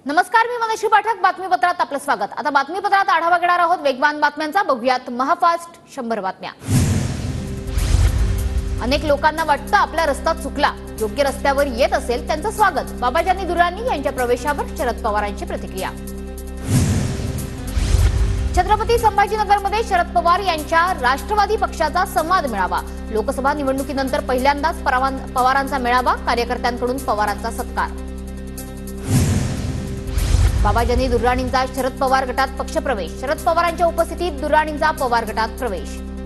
नमस्कार, मी मनश्री पाठक. बातमीपत्रात आपलं स्वागत. आता बातमीपत्रात आढावा घेणार आहोत वेगवान बातम्यांचा. बघूयात महाफास्ट 100 बातम्या. अनेक लोकांना वाटतं आपला रस्ता चुकला. योग्य रस्त्यावर येत असेल त्यांचं स्वागत. बाबाजानी दुर्राणी यांच्या प्रवेशावर शरद पवारांची प्रतिक्रिया. छत्रपती संभाजीनगरमध्ये शरद पवार यांच्या राष्ट्रवादी पक्षाचा संवाद मेळावा. लोकसभा निवडणुकीनंतर पहिल्यांदाच पवारांचा मेळावा. कार्यकर्त्यांकडून पवारांचा सत्कार. बाबाजानी दुर्राणींचा शरद पवार गटात पक्षप्रवेश. शरद पवारांच्या उपस्थितीत दुर्राणींचा पवार गटात प्रवेश.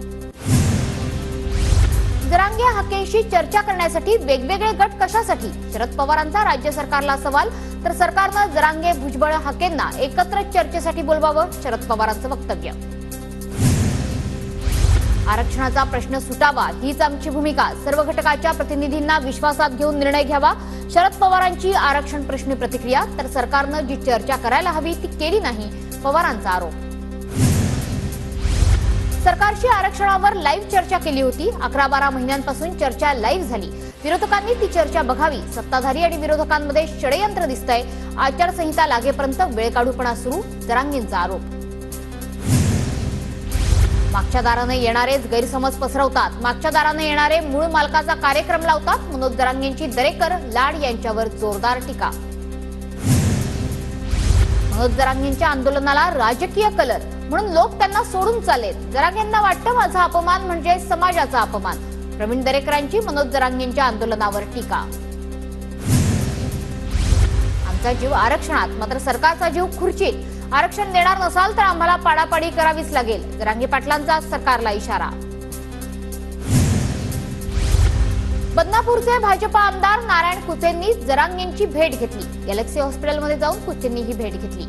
जरांगे हाकेंशी चर्चा करण्यासाठी वेगवेगळे गट कशासाठी? शरद पवारांचा राज्य सरकारला सवाल. तर सरकारनं जरांगे, भुजबळ, हाकेंना एकत्र चर्चेसाठी बोलवावं. शरद पवारांचं वक्तव्य. आरक्षणाचा प्रश्न सुटावा हीच आमची भूमिका. सर्व घटकाच्या प्रतिनिधींना विश्वासात घेऊन निर्णय घ्यावा. शरद पवारांची आरक्षण प्रश्नी प्रतिक्रिया. तर सरकारनं जी चर्चा करायला हवी ती केली नाही, पवारांचा आरोप. सरकारशी आरक्षणावर लाईव्ह चर्चा केली होती. 11-12 महिन्यांपासून चर्चा लाईव्ह झाली. विरोधकांनी ती चर्चा बघावी. सत्ताधारी आणि विरोधकांमध्ये षडयंत्र दिसतंय. आचारसंहिता लागेपर्यंत वेळकाढूपणा सुरू, जरांगेंचा आरोप. मागच्या दाराने येणारेच गैरसमज पसरवतात. मागच्या दाराने येणारे मूळ मालकाचा कार्यक्रम लावतात. मनोज जरांगेंची दरेकर, लाड यांच्यावर जोरदार टीका. मनोज जरांगेंच्या आंदोलनाला राजकीय कलर म्हणून लोक त्यांना सोडून चालेत. जरांगेंना वाटतं माझा अपमान म्हणजे समाजाचा अपमान. प्रवीण दरेकरांची मनोज जरांगेंच्या आंदोलनावर टीका. आमचा जीव आरक्षणात, मात्र सरकारचा जीव खुर्चीत. आरक्षण देणार नसाल तर आम्हाला पाडापाडी करावीच लागेल. जरांगे पाटलांचा सरकारला इशारा. बदनापूरचे भाजपा आमदार नारायण कुचेंनी जरांगेंची भेट घेतली. गॅलेक्सी हॉस्पिटलमध्ये जाऊन कुचेंनी ही भेट घेतली.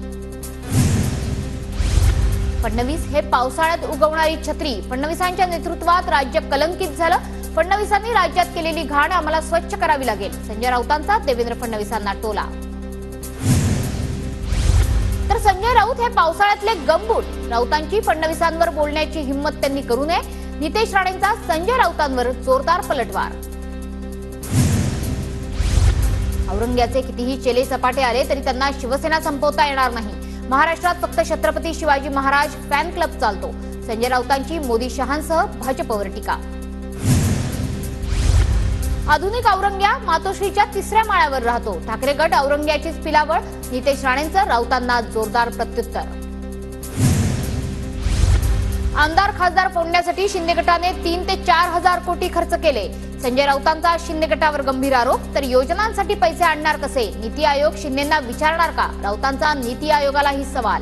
फडणवीस हे पावसाळ्यात उगवणारी छत्री. फडणवीसांच्या नेतृत्वात राज्य कलंकित झालं. फडणवीसांनी राज्यात केलेली घाण आम्हाला स्वच्छ करावी लागेल. संजय राऊतांचा देवेंद्र फडणवीसांना टोला. तर संजय राऊत हे पावसाळ्यातले गंबूट. राऊतांची फडणवीसांवर बोलण्याची हिंमत त्यांनी करू नये. नितेश राणेंचा संजय राऊतांवर जोरदार पलटवार. औरंग्याचे कितीही चेले सपाटे आले तरी त्यांना शिवसेना संपवता येणार नाही. महाराष्ट्रात फक्त छत्रपती शिवाजी महाराज फॅन क्लब चालतो. संजय राऊतांची मोदी शहांसह भाजपवर टीका. आधुनिक औरंग्या मातोश्रीच्या 3ऱ्या माळ्यावर राहतो. ठाकरे गट औरंग्याचीच पिलावळ. नितेश राणेंचं राऊतांना जोरदार प्रत्युत्तर. आमदार खासदार फोडण्यासाठी शिंदे गटाने 3 ते 4 हजार कोटी खर्च केले. संजय राऊतांचा शिंदे गटावर गंभीर आरोप. तर योजनांसाठी पैसे आणणार कसे? नीती आयोग शिंदेंना विचारणार का? राऊतांचा नीती आयोगालाही सवाल.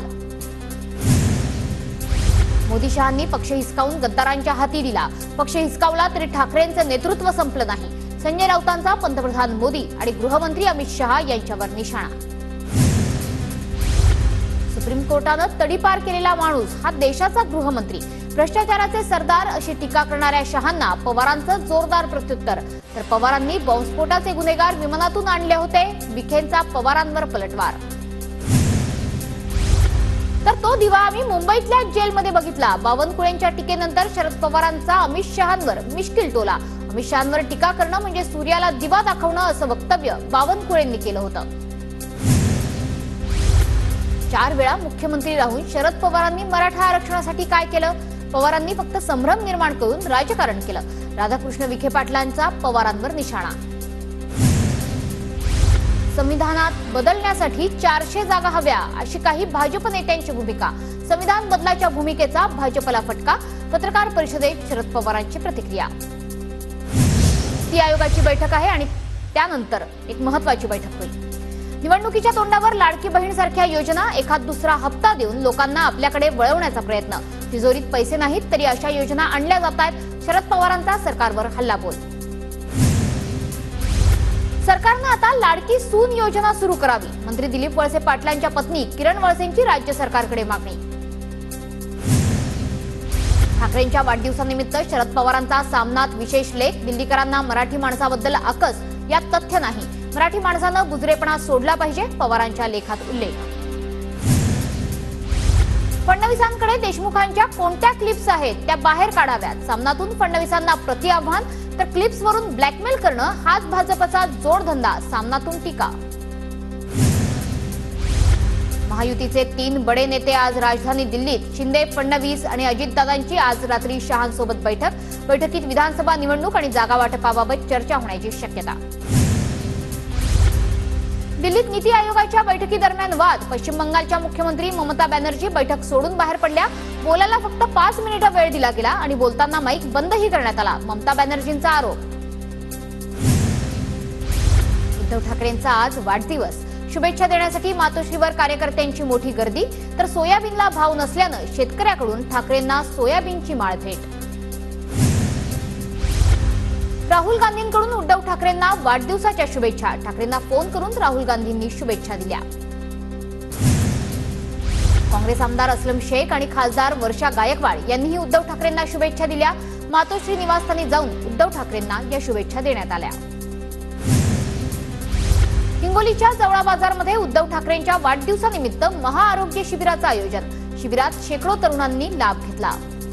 मोदी शहांनी पक्ष हिसकावून गद्दारांच्या हाती दिला. पक्ष हिसकावला तरी ठाकरेंचं नेतृत्व संपलं नाही. संजय राऊतांचा पंतप्रधान मोदी आणि गृहमंत्री अमित शहा यांच्यावर निशाणा. सुप्रीम कोर्टानं तडीपार केलेला माणूस हा देशाचा गृहमंत्री. भ्रष्टाचाराचे सरदार अशी टीका करणाऱ्या शहांना पवारांचं जोरदार प्रत्युत्तर. तर पवारांनी बॉम्बस्फोटाचे गुन्हेगार विमानातून आणले होते. विखेंचा पवारांवर पलटवार. तर तो दिवा आम्ही मुंबईतल्या जेलमध्ये बघितला. बावनकुळेंच्या टीकेनंतर शरद पवारांचा अमित शहांवर मिश्किल टोला. अमित शहांवर टीका करणं म्हणजे सूर्याला दिवा दाखवणं असं वक्तव्य बावनकुळेंनी केलं होतं. 4 वेळा मुख्यमंत्री राहून शरद पवारांनी मराठा आरक्षणासाठी काय केलं? पवारांनी फक्त संभ्रम निर्माण करून राजकारण केलं. राधाकृष्ण विखे पाटलांचा पवारांवर निशाणा. संविधानात बदलण्यासाठी 400 जागा हव्या अशी काही भाजप नेत्यांची भूमिका. संविधान बदलाच्या भूमिकेचा भाजपला फटका. पत्रकार परिषदेत शरद पवारांची प्रतिक्रिया. नीती आयोगाची बैठक आहे आणि त्यानंतर एक महत्त्वाची बैठक होईल. निवडणुकीच्या तोंडावर लाडकी बहीण सारख्या योजना, एखाद दुसरा हप्ता देऊन लोकांना आपल्याकडे वळवण्याचा प्रयत्न. तिजोरीत पैसे नाहीत तरी अशा योजना आणल्या जात आहेत. शरद पवारांचा सरकारवर हल्लाबोल. सरकारनं आता लाडकी सून योजना सुरू करावी. मंत्री दिलीप वळसे पाटलांच्या पत्नी किरण वळसेंची राज्य सरकारकडे मागणी. ठाकरेंच्या वाढदिवसानिमित्त शरद पवारांचा सामनात विशेष लेख. दिल्लीकरांना मराठी माणसाबद्दल आकस, यात तथ्य नाही. मराठी माणसानं बुजरेपणा सोडला पाहिजे, पवारांच्या लेखात उल्लेख. फडणवीसांकडे देशमुखांच्या कोणत्या क्लिप्स आहेत त्या बाहेर काढाव्यात. सामनातून फडणवीसांना प्रति आव्हान. तर क्लिप्सवरून ब्लॅकमेल करणं हाच भाजपचा जोडधंदा. सामनातून टीका. महायुतीचे 3 बडे नेते आज राजधानी दिल्लीत. शिंदे, फडणवीस आणि अजितदादांची आज रात्री शहांसोबत बैठकीत विधानसभा निवडणूक आणि जागा वाटपाबाबत चर्चा होण्याची शक्यता. दिल्लीत नीती आयोगाच्या बैठकीदरम्यान वाद. पश्चिम बंगालच्या मुख्यमंत्री ममता बॅनर्जी बैठक सोडून बाहेर पडल्या. बोलायला फक्त 5 मिनिटं वेळ दिला गेला आणि बोलताना माईक बंदही करण्यात आला. ममता बॅनर्जींचा आरोप. उद्धव ठाकरेंचा आज वाढदिवस. शुभेच्छा देण्यासाठी मातोश्रीवर कार्यकर्त्यांची मोठी गर्दी. तर सोयाबीनला भाव नसल्यानं शेतकऱ्याकडून ठाकरेंना सोयाबीनची माळ भेट. राहुल गांधींकडून उद्धव ठाकरेंना वाढदिवसाच्या शुभेच्छा. ठाकरेंना फोन करून राहुल गांधींनी शुभेच्छा दिल्या. काँग्रेस आमदार अस्लम शेख आणि खासदार वर्षा गायकवाड यांनीही उद्धव ठाकरेंना शुभेच्छा दिल्या. मातोश्री निवासस्थानी जाऊन उद्धव ठाकरेंना या शुभेच्छा देण्यात आल्या. हिंगोलीच्या जवळा बाजारमध्ये उद्धव ठाकरेंच्या वाढदिवसानिमित्त महाआरोग्य शिबिराचं आयोजन. शिबिरात शेकडो तरुणांनी लाभ घेतला.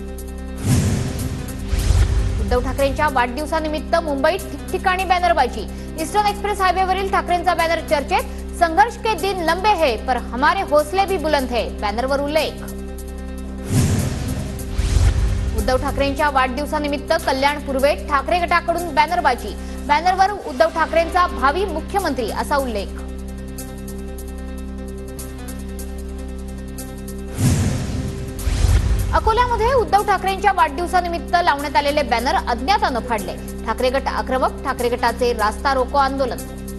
उद्धव ठाकरेंच्या वाढदिवसानिमित्त मुंबईत ठिकठिकाणी बॅनरबाजी. ईस्टर्न एक्सप्रेस हायवेवरील ठाकरेंचा बॅनर चर्चेत. संघर्ष के दिन लंबे हैं पर हमारे हौसले भी बुलंद हैं, बॅनरवर उल्लेख. उद्धव ठाकरेंच्या वाढदिवसानिमित्त कल्याण पूर्वेत ठाकरे गटाकडून बॅनरबाजी. बॅनरवर उद्धव ठाकरेंचा भावी मुख्यमंत्री असा उल्लेख. अकोल्यामध्ये उद्धव ठाकरेंच्या वाढदिवसानिमित्त लावण्यात आलेले बॅनर अज्ञातानं फाडले. ठाकरे गट आक्रमक. ठाकरे गटाचे रास्ता रोको आंदोलन.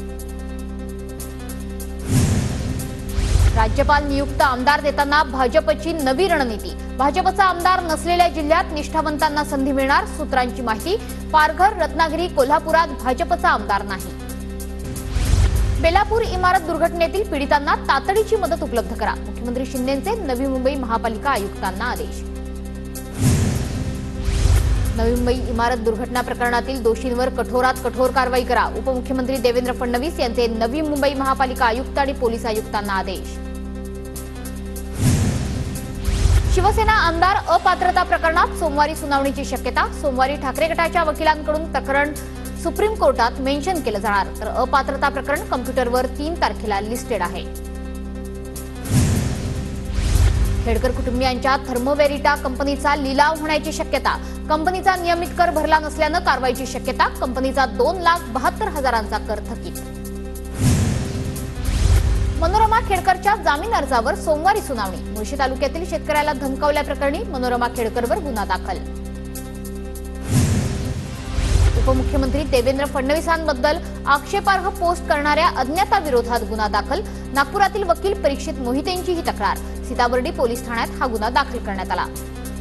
राज्यपाल नियुक्त आमदार देताना भाजपची नवी रणनीती. भाजपचा आमदार नसलेल्या जिल्ह्यात निष्ठावंतांना संधी मिळणार. सूत्रांची माहिती. पालघर, रत्नागिरी, कोल्हापुरात भाजपचा आमदार नाही. बेलापूर इमारत दुर्घटनेतील पीडितांना तातडीची मदत उपलब्ध करा. मुख्यमंत्री शिंदेंचे नवी मुंबई महापालिका आयुक्तांना आदेश. नवी मुंबई इमारत दुर्घटना प्रकरणातील दोषींवर कठोरात कठोर कारवाई करा. उपमुख्यमंत्री देवेंद्र फडणवीस यांचे नवी मुंबई महापालिका आयुक्त आणि पोलीस आयुक्तांना आदेश. शिवसेना आमदार अपात्रता प्रकरणात सोमवारी सुनावणीची शक्यता. सोमवारी ठाकरे गटाच्या वकिलांकडून प्रकरण सुप्रीम कोर्टात मेन्शन केलं जाणार. तर अपात्रता प्रकरण कम्प्युटरवर 3 तारखेला लिस्टेड आहे. खेडकर कुटुंबियांच्या थर्मोवेरिटा कंपनीचा लिलाव होण्याची शक्यता. कंपनीचा नियमित कर भरला नसल्यानं कारवाईची शक्यता. कंपनीचा 2,72,000चा कर थकीत. मनोरमा खेडकरच्या जामीन अर्जावर सोमवारी सुनावणी. मुळशी तालुक्यातील शेतकऱ्याला धमकावल्याप्रकरणी मनोरमा खेडकरवर गुन्हा दाखल. उपमुख्यमंत्री देवेंद्र फडणवीसांबद्दल आक्षेपार्ह पोस्ट करणाऱ्या अज्ञाताविरोधात गुन्हा दाखल. नागपुरातील वकील परीक्षित मोहितेंची ही तक्रार. सीताबर्डी पोलीस ठाण्यात हा गुन्हा दाखल करण्यात आला.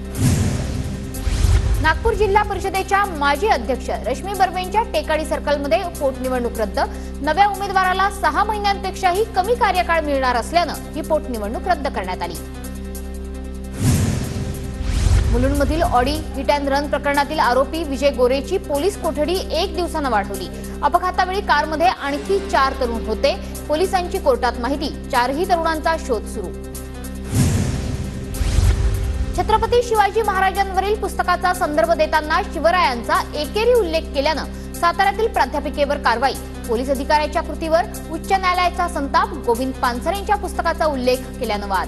नागपूर जिल्हा परिषदेच्या माजी अध्यक्ष रश्मी बर्वेंच्या टेकाडी सर्कलमध्ये पोटनिवडणूक रद्द. नव्या उमेदवाराला 6 महिन्यांपेक्षाही कमी कार्यकाळ मिळणार असल्यानं ही पोटनिवडणूक रद्द करण्यात आली. मुलुंडमधील ऑडी हिट अँड रन प्रकरणातील आरोपी विजय गोरेची पोलीस कोठडी 1 दिवसानं वाढवली. अपघातावेळी कारमध्ये आणखी 4 तरुण होते. पोलिसांची कोर्टात माहिती. 4ही तरुणांचा शोध सुरू. छत्रपती शिवाजी महाराजांवरील पुस्तकाचा संदर्भ देताना शिवरायांचा एकेरी उल्लेख केल्यानं साताऱ्यातील प्राध्यापिकेवर कारवाई. पोलीस अधिकाऱ्याच्या कृतीवर उच्च न्यायालयाचा संताप. गोविंद पानसरेंच्या पुस्तकाचा उल्लेख केल्यानं वाद.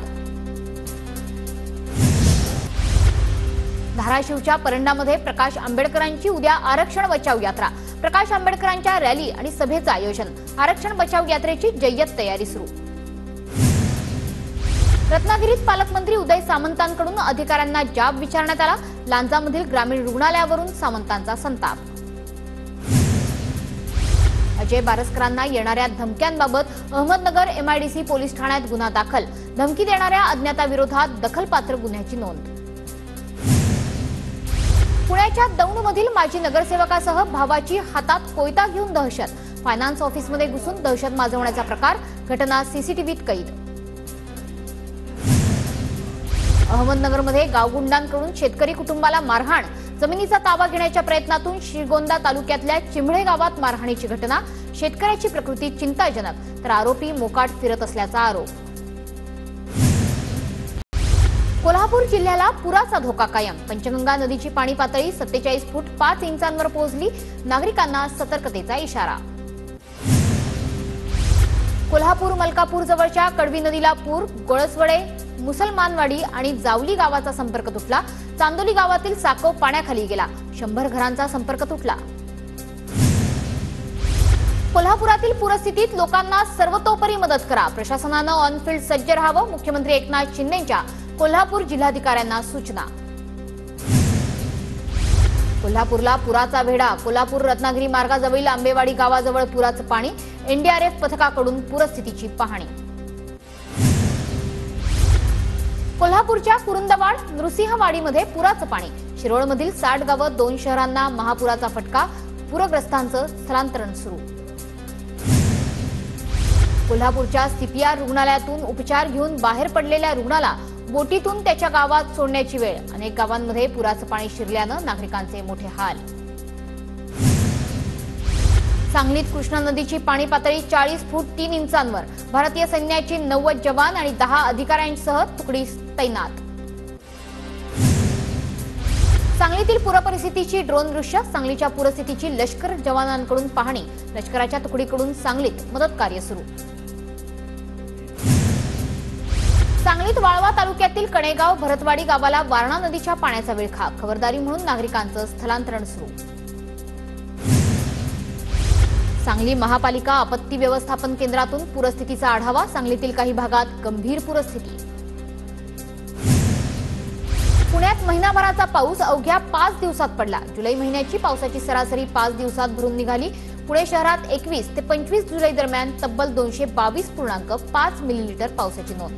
धाराशिवच्या परंडामध्ये प्रकाश आंबेडकरांची उद्या आरक्षण बचाव यात्रा. प्रकाश आंबेडकरांच्या रॅली आणि सभेचं आयोजन. आरक्षण बचाव यात्रेची जय्यत तयारी सुरू. रत्नागिरीत पालकमंत्री उदय सामंतांकडून अधिकाऱ्यांना जाब विचारण्यात आला. लांजामधील ग्रामीण रुग्णालयावरून सामंतांचा संताप. अजय बारसकरांना येणाऱ्या धमक्यांबाबत अहमदनगर एमआयडीसी पोलीस ठाण्यात गुन्हा दाखल. धमकी देणाऱ्या अज्ञाताविरोधात दखलपात्र गुन्ह्याची नोंद. पुण्याच्या दौंडमधील माजी नगरसेवकासह भावाची हातात कोयता घेऊन दहशत. फायनान्स ऑफिसमध्ये घुसून दहशत माजवण्याचा प्रकार. घटना सीसीटीव्हीत कैद. अहमदनगरमध्ये गावगुंडांकडून शेतकरी कुटुंबाला मारहाण. जमिनीचा ताबा घेण्याच्या प्रयत्नातून श्रीगोंदा तालुक्यातल्या चिंभळे गावात मारहाणीची घटना. शेतकऱ्याची प्रकृती चिंताजनक. तर आरोपी मोकाट फिरत असल्याचा आरोप. कोल्हापूर जिल्ह्याला पुराचा धोका कायम. पंचगंगा नदीची पाणी पातळी 47 फूट 5 इंचांवर पोहोचली. नागरिकांना सतर्कतेचा इशारा. कोल्हापूर मलकापूर जवळच्या कडवी नदीला पूर, गोळसवडे, मुसलमानवाडी आणि जावली गावाचा संपर्क तुटला. चांदोली गावातील साकोप पाण्याखाली गेला. 100 घरांचा संपर्क तुटला. कोल्हापुरातील पूरस्थितीत लोकांना सर्वतोपरी मदत करा. प्रशासनानं ऑनफिल्ड सज्ज राहावं. मुख्यमंत्री एकनाथ शिंदेंच्या कोल्हापूर जिल्हाधिकाऱ्यांना सूचना. कोल्हापूरला पुराचा वेढा. कोल्हापूर रत्नागिरी मार्गाजवळील आंबेवाडी गावाजवळ पुराचं पाणी. एनडीआरएफ पथकाकडून पूरस्थितीची पाहणी. कोल्हापूरच्या कुरुंदवाड, नृसिंहवाडीमध्ये पुराचं पाणी. शिरोळमधील 60 गावं, 2 शहरांना महापुराचा फटका. पूरग्रस्तांचं स्थलांतरण सुरू. कोल्हापूरच्या सीपीआर रुग्णालयातून उपचार घेऊन बाहेर पडलेल्या रुग्णाला बोटीतून त्याच्या गावात सोडण्याची वेळ. अनेक गावांमध्ये पुराचं पाणी शिरल्यानं नागरिकांचे मोठे हाल. सांगलीत कृष्णा नदीची पाणी पातळी 40 फूट 3 इंचांवर. भारतीय सैन्याची 90 जवान आणि 10 अधिकाऱ्यांसह तुकडी तैनात. सांगलीतील पूरपरिस्थितीची ड्रोन दृश्य. सांगलीच्या पूरस्थितीची लष्कर जवानांकडून पाहणी. लष्कराच्या तुकडीकडून सांगलीत मदत कार्य सुरू. सांगलीत वाळवा तालुक्यातील कणेगाव, भरतवाडी गावाला वारणा नदीच्या पाण्याचा विळखा. खबरदारी म्हणून नागरिकांचं स्थलांतरण सुरू. सांगली महापालिका आपत्ती व्यवस्थापन केंद्रातून पूरस्थितीचा आढावा. सांगलीतील काही भागात गंभीर पूरस्थिती. पुण्यात महिनाभराचा पाऊस अवघ्या 5 दिवसात पडला. जुलै महिन्याची पावसाची सरासरी 5 दिवसात भरून निघाली. पुणे शहरात 21 ते 25 जुलै दरम्यान तब्बल 222.5 मिलीमीटर पावसाची नोंद.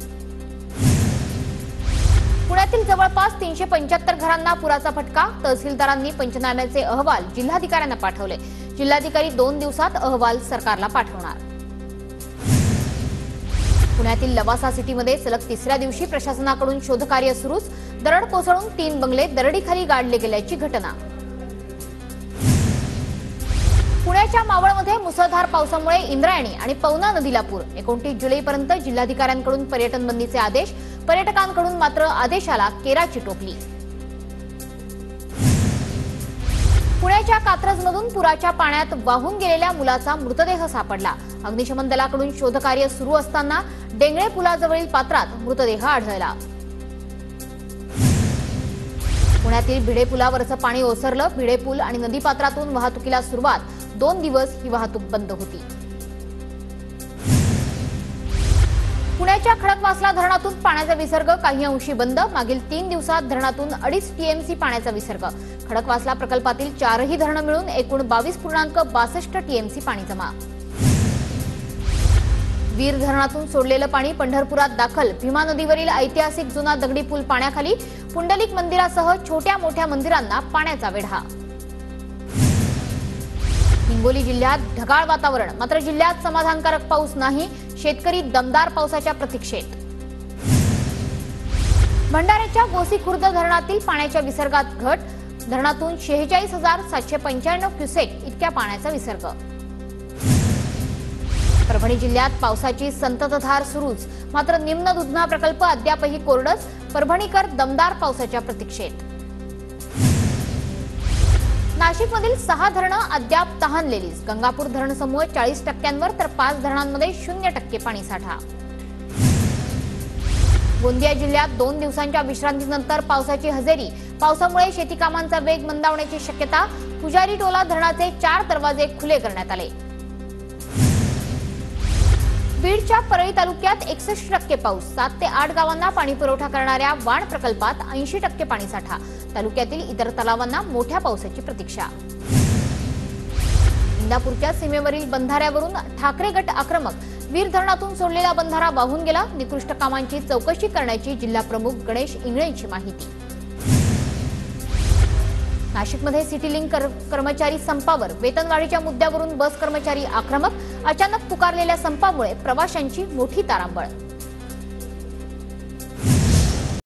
पुण्यातील जवळपास 375 घरांना पुराचा फटका. तहसीलदारांनी पंचनाम्याचे अहवाल जिल्हाधिकाऱ्यांना पाठवले. जिल्हाधिकारी 2 दिवसात अहवाल सरकारला पाठवणार. पुण्यातील लवासा सिटीमध्ये सलग 3ऱ्या दिवशी प्रशासनाकडून शोधकार्य सुरूच. दरड कोसळून 3 बंगले दरडीखाली गाडले गेल्याची घटना. पुण्याच्या मावळमध्ये मुसळधार पावसामुळे इंद्रायणी आणि पवना नदीला पूर. 29 जुलैपर्यंत जिल्हाधिकाऱ्यांकडून पर्यटन बंदीचे आदेश. पर्यटकांकडून मात्र आदेशाला केराची टोपली. पुण्याच्या कात्रजमधून पुराच्या पाण्यात वाहून गेलेल्या मुलाचा मृतदेह सापडला. अग्निशमन दलाकडून शोधकार्य सुरू असताना डेंगळे पुलाजवळील पात्रात मृतदेह आढळला. पुण्यातील भिडे पुलावरचं पाणी ओसरलं. भिडे पूल आणि नदीपात्रातून वाहतुकीला सुरुवात. 2 दिवस ही वाहतूक बंद होती. पुण्याच्या खडकवासला धरणातून पाण्याचा विसर्ग काही अंशी बंद. मागील 3 दिवसात धरणातून 2.5 टीएमसी पाण्याचा विसर्ग. खडकवासला प्रकल्पातील 4ही धरणं मिळून एकूण 22.62 टीएमसी पाणी जमा. वीर धरणातून सोडलेलं पाणी पंढरपुरात दाखल. भीमा नदीवरील ऐतिहासिक जुना दगडी पूल पाण्याखाली. पुंडलिक मंदिरासह छोट्या मोठ्या मंदिरांना पाण्याचा वेढा. हिंगोली जिल्ह्यात ढगाळ वातावरण. मात्र जिल्ह्यात समाधानकारक पाऊस नाही. शेतकरी दमदार पावसाच्या प्रतीक्षेत. भंडाऱ्याच्या गोसीखुर्द धरणातील पाण्याच्या विसर्गात घट. धरणातून 46,795 क्युसेक इतक्या पाण्याचा विसर्ग. परभणी जिल्ह्यात पावसाची संततधार सुरूच. मात्र निम्न दुधना प्रकल्प अद्यापही कोरडच. परभणीकर दमदार पावसाच्या प्रतीक्षेत. नाशिकमधील 6 धरणं अद्याप तहानलेलीच. गंगापूर धरणसमूह 40% तर 5 धरणांमध्ये 0% पाणीसाठा. गोंदिया जिल्ह्यात 2 दिवसांच्या विश्रांतीनंतर पावसाची हजेरी. पावसामुळे शेती कामांचा वेग मंदावण्याची शक्यता. पुजारी टोला धरणाचे 4 दरवाजे खुले करण्यात आले. बीडच्या परळी तालुक्यात 61% पाऊस. 7 ते 8 गावांना पाणी पुरवठा करणाऱ्या वाण प्रकल्पात 80% पाणीसाठा. तालुक्यातील इतर तलावांना मोठ्या पावसाची प्रतीक्षा. इंदापूरच्या सीमेवरील बंधाऱ्यावरून ठाकरे गट आक्रमक. वीर धरणातून सोडलेला बंधारा वाहून गेला. निकृष्ट कामांची चौकशी करण्याची जिल्हा प्रमुख गणेश इंगळेंची माहिती. नाशिकमध्ये सिटी लिंक कर्मचारी संपावर. वेतनवाढीच्या मुद्द्यावरून बस कर्मचारी आक्रमक. अचानक पुकारलेल्या संपामुळे प्रवाशांची मोठी तारांबळ.